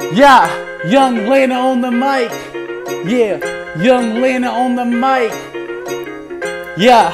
Yeah, Young Lena on the mic. Yeah, Young Lena on the mic. Yeah.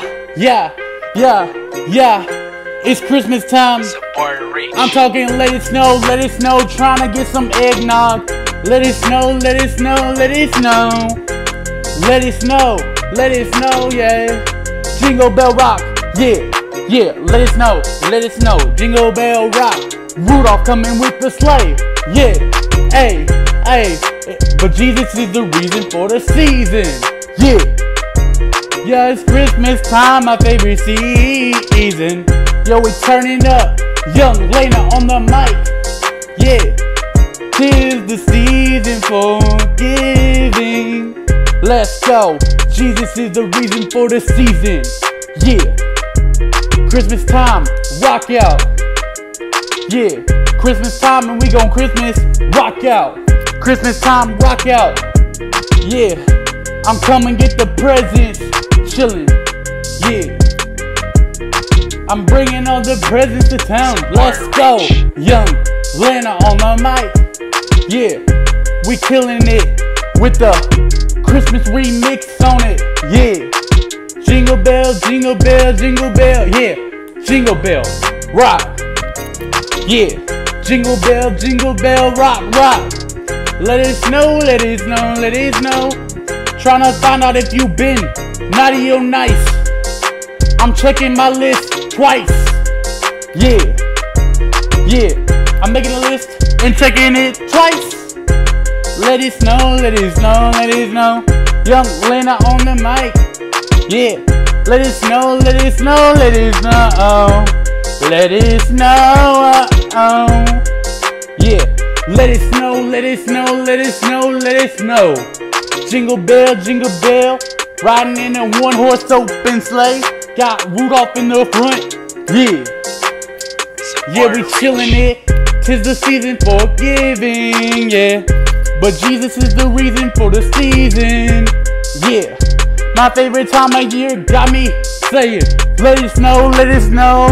It's Christmas time. I'm talking let it snow, trying to get some eggnog. Let it snow, let it snow, let it snow. Let it snow, yeah. Jingle bell rock, yeah. Let it snow, jingle bell rock. Rudolph coming with the sleigh, yeah. Hey, but Jesus is the reason for the season, yeah. Yeah, it's Christmas time, my favorite season. Yo, we turning up, Young Lena on the mic, yeah. 'Tis the season for giving. Let's go, Jesus is the reason for the season, yeah. Christmas time, rock out, yeah. Christmas time and we gon' Christmas, rock out. Christmas time, rock out, yeah. I'm coming get the presents, chillin', yeah. I'm bringing all the presents to town. Let's go, Young Lena on the mic, yeah. We killing it with the Christmas remix on it, yeah. Jingle bell, jingle bell, jingle bell, yeah. Jingle bell, rock, yeah. Jingle bell, rock. Let it snow, let it snow. Tryna find out if you been naughty or nice. I'm checking my list twice, yeah. I'm making a list and checking it twice. Let it snow, Young Lena on the mic, yeah. Let it snow, Let it snow, yeah. Let it snow. Jingle bell, riding in a one-horse open sleigh. Got Rudolph in the front, yeah. Yeah, we chillin' it. 'Tis the season for giving, yeah. But Jesus is the reason for the season, yeah. My favorite time of year got me saying, let it snow. Let it snow.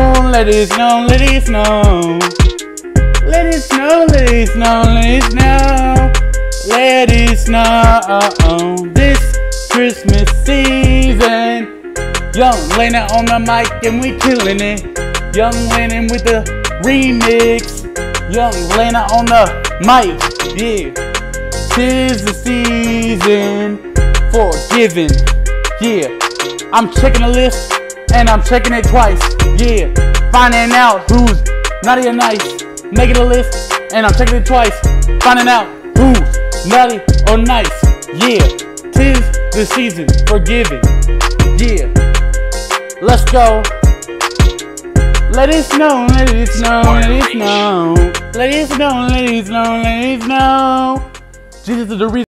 This Christmas season. Young Lena on the mic and we killing it. Young Lena with the remix. Young Lena on the mic, yeah. 'Tis the season for giving, yeah. I'm checking the list and I'm checking it twice, yeah. Finding out who's naughty or nice. Making a list and I'm checking it twice. Finding out who's naughty or nice, yeah. 'Tis the season for giving, yeah. Let's go. Let it snow. Jesus is the reason.